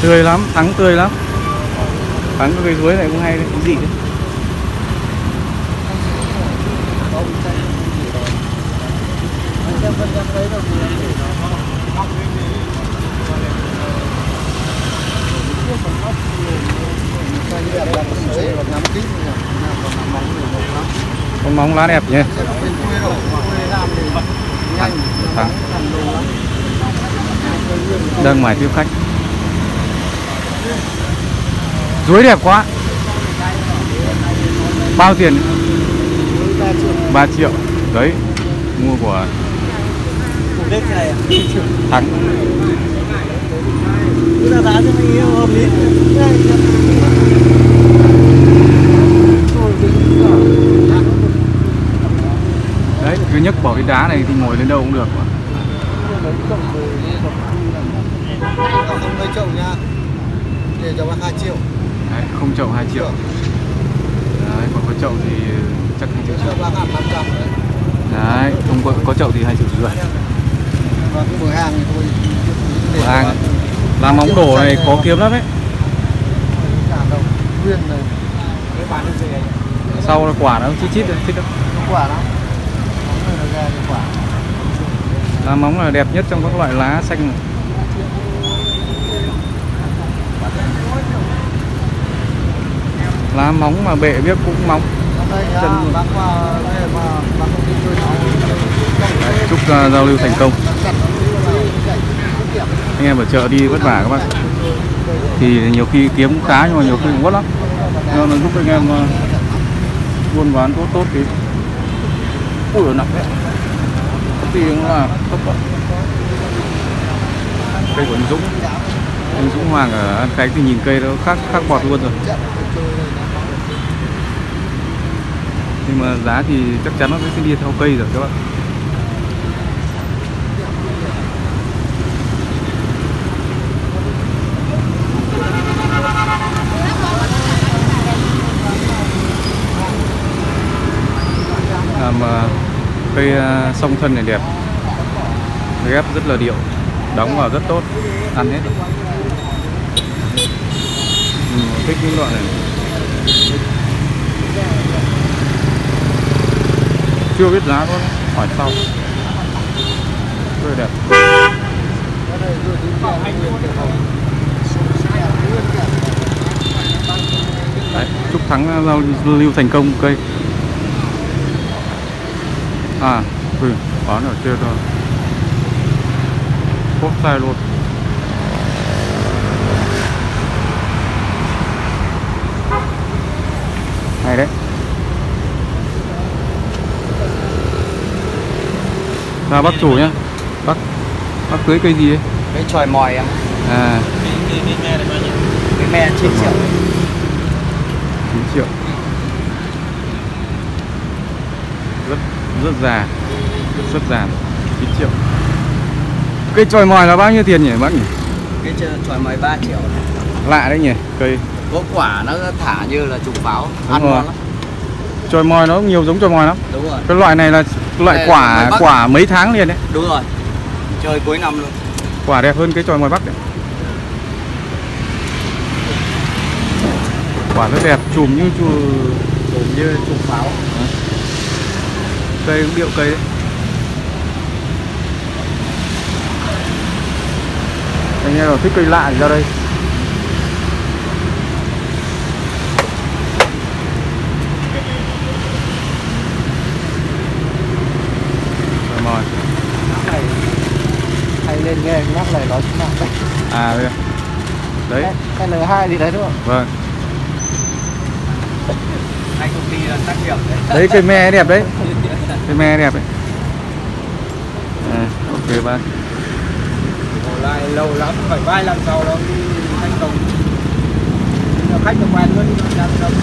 Tươi lắm, Thắng tươi lắm. Thắng cái cây chuối này cũng hay đấy, cái gì đấy. Con móng lá đẹp nhỉ. Thắng đang ngoài tiếp khách. Chuối đẹp quá. Bao tiền? 3 triệu. Đấy, mua của Thắng. Đấy, cứ nhấc bỏ cái đá này thì ngồi lên đâu cũng được. Không lấy chậu nha. Để cho bác 2 triệu. Đấy, không chậu 2 triệu. Đấy, còn có chậu thì chắc 2 triệu. Cho bác 500 đấy. Đấy, không có chậu thì 2 triệu rưỡi. Và cái cửa hàng thì thôi. Cửa hàng làm móng đổ này có kiếm lắm đấy. Nguyên này. Cái bán được gì anh? Sau là quả nó chít chít rồi, thích đâu. Quả đó. Móng này nó ra cái quả. Lá móng là đẹp nhất trong các loại lá xanh này. Lá móng mà bệ biết cũng móng. Chân bác qua đây mà bác không đi chơi nào. Đấy, chúc giao lưu thành công. Anh em ở chợ đi vất vả các bạn. Thì nhiều khi kiếm cũng khá nhưng mà nhiều khi cũng vất lắm. Nó giúp anh em buôn bán tốt thì. Ui nặng đấy. Thì cũng là tốt quá. Cây của anh Dũng. Anh Dũng Hoàng ở An Khánh thì nhìn cây nó khác bọt luôn rồi. Nhưng mà giá thì chắc chắn nó sẽ đi theo cây rồi các bạn. Làm cây song thân này đẹp, ghép rất là điệu, đóng vào rất tốt, ăn hết. Thích những đoạn này. Chưa biết giá luôn, hỏi sau. Rất đẹp. Đấy, chúc Thắng giao lưu thành công cây. À, bán ở kia thôi. Cốt sai luôn. Hay đấy. Ra bác chủ nhá. Bác cưới cây gì ấy? Cái chòi mòi em. À. Cái me 9 triệu. 9 triệu. Rất già. Rất già. 9 triệu. Cây chòi mòi là bao nhiêu tiền nhỉ bác nhỉ? Cái chòi mòi 3 triệu. Lạ đấy nhỉ, cây. Có quả nó thả như là trùng pháo, ăn ngon lắm. Chòi mòi nó nhiều giống chòi mòi lắm. Đúng rồi. Cái loại này là loại quả mấy tháng liền đấy. Đúng rồi. Chơi cuối năm luôn. Quả đẹp hơn cái chòi mòi Bắc đấy. Quả rất đẹp, chùm như trùng pháo. Cây cũng điệu cây đấy. Anh em nào thích cây lạ thì ra đây. Rồi. Hay lên nghe nhắc này nói chứ nào. À đây. Đấy. Cái N2 gì đấy đúng không? Vâng. Hai công ty là tác nghiệp đấy. Đấy cây me đẹp đấy. Cây me đẹp đấy. À, ok bác. Lại lâu lắm, phải vài lần sau đó đi thành công. Khách được quen luôn đi làm đâu.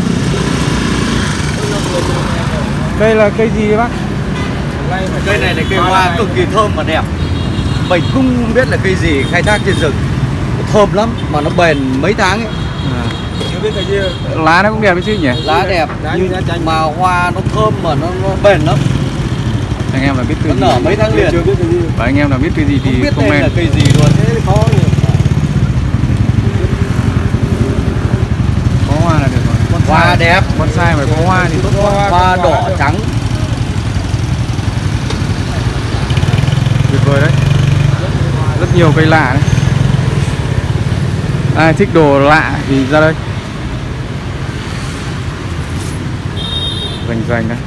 Đây là cây gì bác? Cây này là cây hoa cực kỳ thơm và đẹp. Mình không biết là cây gì khai thác trên rừng. Thơm lắm mà nó bền mấy tháng ấy. À. Chưa biết cái gì. Lá nó cũng đẹp đấy chứ nhỉ? Lá đẹp nhưng mà hoa nó thơm mà nó bền lắm. Anh em là biết cây gì? Nó nở mấy tháng liền. Và anh em nào biết cây gì thì không biết comment. đây là cây gì luôn, thế khó nhỉ. đẹp. Bonsai phải có hoa thì tốt quá. Hoa đỏ trắng. Tuyệt vời đấy. Rất nhiều cây lạ đấy. Ai thích đồ lạ thì ra đây. Rành đấy.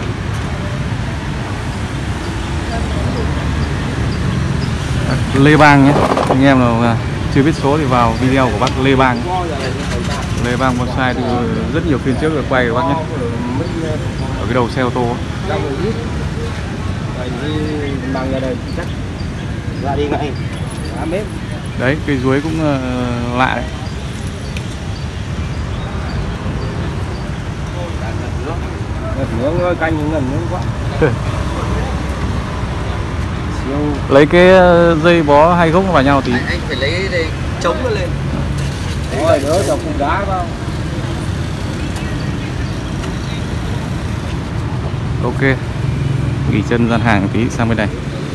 Lê Bang nhé. Anh em nào chưa biết số thì vào video của bác Lê Bang. Lê Bang Bonsai từ rất nhiều phiên trước rồi quay rồi bác nhé. Ở cái đầu xe ô tô. Bằng ra đây chắc ra đi ngay. Đấy, cây chuối cũng lạ đấy. Nướng canh ngần nướng quá. Lấy cái dây bó hai gốc vào nhau tí. Anh phải lấy đây chống nó lên. Rồi đỡ cho cục đá vào. Ok. Nghỉ chân gian hàng tí sang bên này.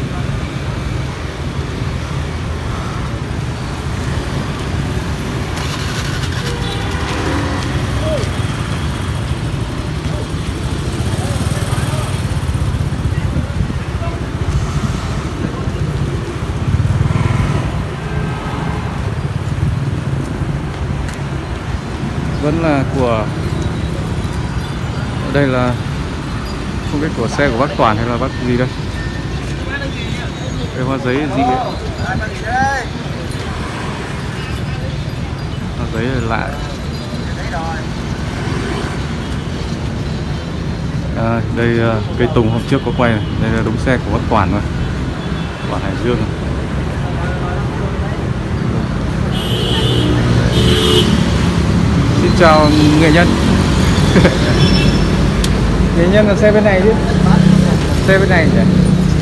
Vẫn là của, đây là không biết của xe của bác Toàn hay là bác gì đây. Đây hoa giấy gì ấy. Hoa giấy là lạ. Đây cây tùng hôm trước có quay này. Đây là đúng xe của bác Toàn rồi, Toàn Hải Dương này. Xin chào nghệ nhân. Nghệ nhân là xe bên này chứ. Xe bên này nhỉ.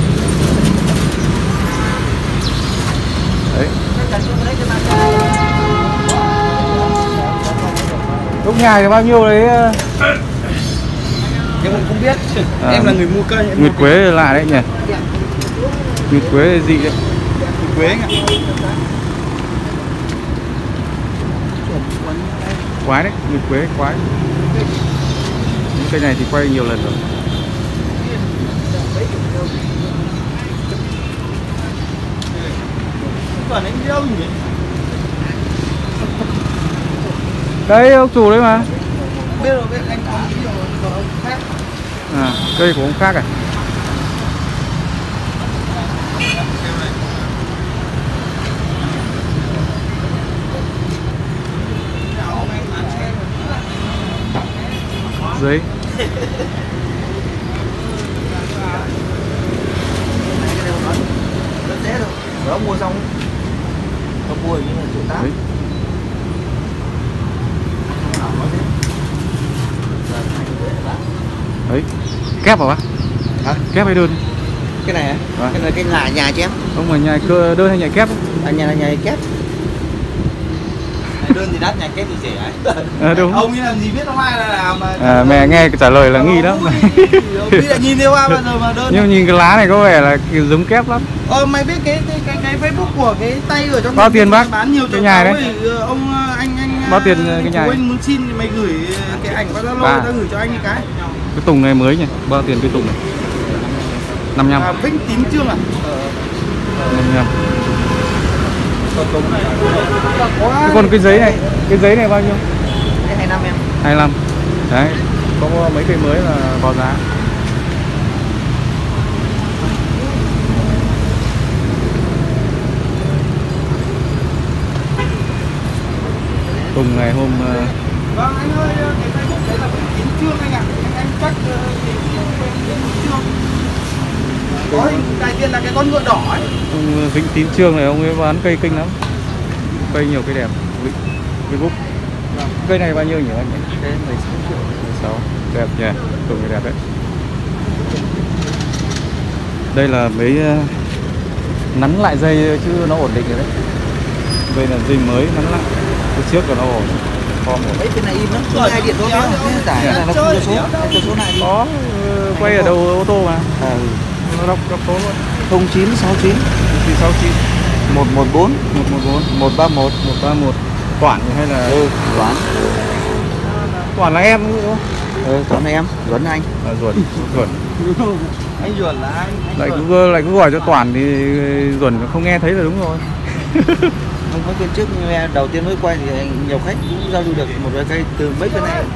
Đấy. Lúc nhà thì bao nhiêu đấy? Em cũng không biết. Em là người mua cây. Nguyệt quế lạ đấy nhỉ. Nguyệt quế gì đấy? Nguyệt quế anh ạ. Quái đấy, nguyệt quế quái. Những cây này thì quay nhiều lần rồi. Đấy ông chủ đấy mà. Biết rồi, biết anh có khác. Cây của ông khác à? Giấy. Đó mua xong. Không mua nhưng mà chủ tác. Đấy. Kép hả bác? Hả? Kép hay đơn? Cái này à? Cái này cái nhà chứ em? Ông là nhà đơn hay nhà kép? Nhà kép. Đơn thì đắt, nhà kép thì rẻ. Đúng. Ông ấy làm gì biết hoa là nào mà. Mẹ nghe trả lời là nghi lắm. Biết là nhìn theo hoa bao giờ mà đơn. Nhưng nhìn cái lá này có vẻ là giống kép lắm. Mày biết cái Facebook của cái tay ở trong bao tiền bác? Bán nhiều cái nhà đấy. Ông anh bao tiền cái nhà? Anh muốn xin thì mày gửi cái ảnh qua Zalo, tao gửi cho anh cái. Cái tùng này mới nhỉ? Bao tiền cái tùng này? 55. Vĩnh Tín Trương à? 55. Thế còn cái giấy này bao nhiêu? Cái 25 em. 25. Đấy, có mấy cây mới là có giá. Tùng ngày hôm Vâng anh ơi, cái Facebook đấy là Vĩnh Tín Trương anh ạ. Anh chắc Vĩnh Trương. Có hình đại diện là cái con ngựa đỏ ấy. Ông Vĩnh Tín Trương này ông ấy bán cây kinh lắm. Cây nhiều cây đẹp. Facebook. Cây này bao nhiêu nhỉ anh? Cái 16 triệu. 16. Đẹp nhỉ. Tùng này đẹp đấy. Đây là mấy nắn lại dây chứ nó ổn định rồi đấy. Đây là dây mới nắn lại. Cái trước là nó ổn. Mấy cái này im lắm, không ai điện đó cái giải là nó không có số, có số này đi. Có quay ở đầu ô tô mà. Nó đọc số luôn. 0969 0969 114 114 131 131. Toản hay là Toán. toàn là em đúng không? Toàn là em, Duẩn anh. Duẩn. Anh Duẩn là anh Lại cứ gọi cho Toàn thì Duẩn không nghe thấy là đúng rồi. Không có bên trước nhưng em đầu tiên mới quay thì nhiều khách cũng giao lưu được một vài cây từ mấy cái này.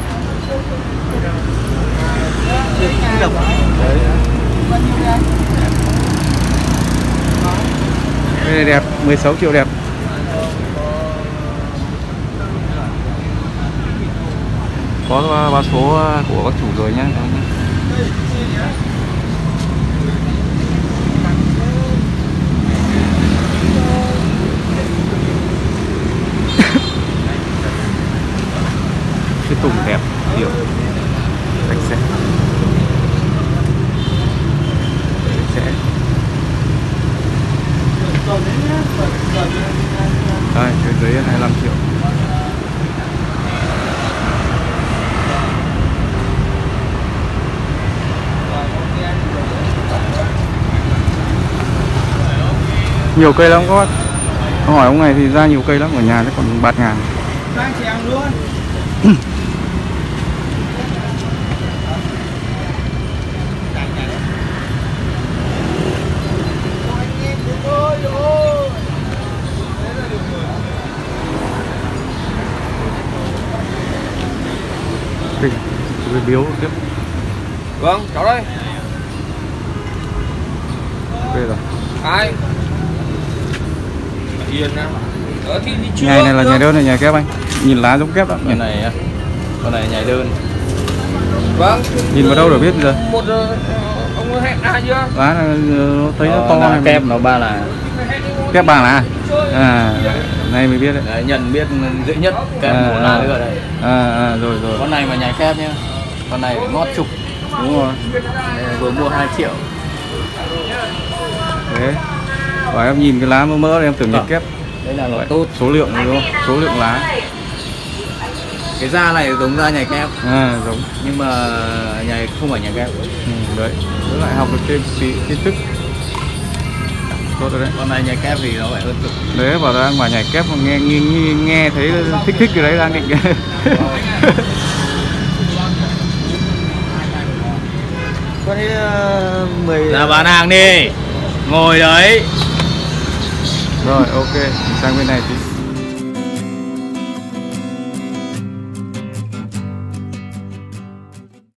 Đây này đẹp, 16 triệu đẹp. Có mã số của các chủ rồi nhá. Cái tùng đẹp, kiểu sạch sẽ. Đây, cái giấy 25 triệu. Nhiều cây lắm các bác. Hỏi ông này thì ra nhiều cây lắm, ở nhà nó còn bạt ngàn. Đang chèn luôn. Cái biếu tiếp. Vâng, cháu đây. Ok rồi. Ai? Hiền à? Thì chưa. Nhài này là nhài đơn hay nhài kép anh? Nhìn lá giống kép lắm. Cái này, con này nhài đơn. Vâng. Nhìn vào đâu để biết bây giờ? Một ông hẹn ai chưa? Lá là thấy nó to này. Kép nó 3 là. Kép 3 là. À, này mới biết đấy. Đấy, nhận biết dễ nhất kép 1 là nữa đây. Rồi. Con này mà nhài kép nhá. Con này phải ngót chục. Đúng rồi. Vừa mua 2 triệu. Thế. Và em nhìn cái lá mỡ mỡ em tưởng nhật kép. Đây là loại tốt. Số lượng đúng không? Số lượng lá. Cái da này giống da nhài kép. Giống. Nhưng mà nhài không phải nhài kép. Đấy. Với lại học được thêm kiến thức. Tốt rồi đấy. Con này nhài kép thì nó phải hơn chục. Đấy bảo đang mà nhảy kép mà nghe thấy thích cái đấy đang định. Con ấy 10. Ra bán hàng đi. Ngồi đấy. Rồi ok, sang bên này thì